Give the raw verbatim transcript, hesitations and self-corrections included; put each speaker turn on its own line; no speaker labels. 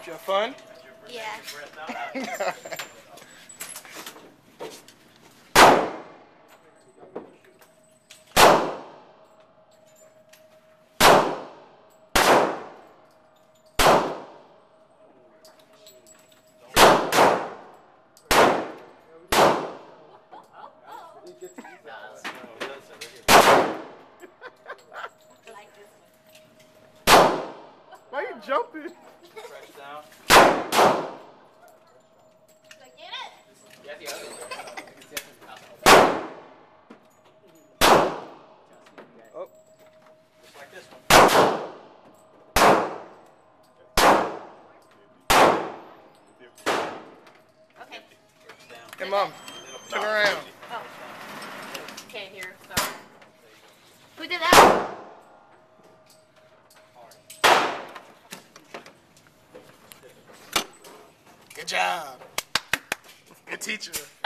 Did you have fun?
Yeah.
Why are you jumping?
Fresh down.
Get it?
Yeah, the other one.
Oh.
Just like this one.
Okay.
Hey, Mom. Turn around.
Oh. Can't hear, sorry. Who did that?
Good job. Good teacher.